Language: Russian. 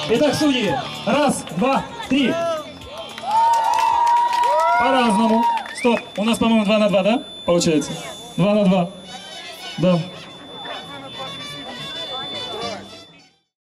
Итак, судьи. Раз, два, три. По-разному. Стоп. У нас, по-моему, 2 на 2, да? Получается. 2 на 2. Да.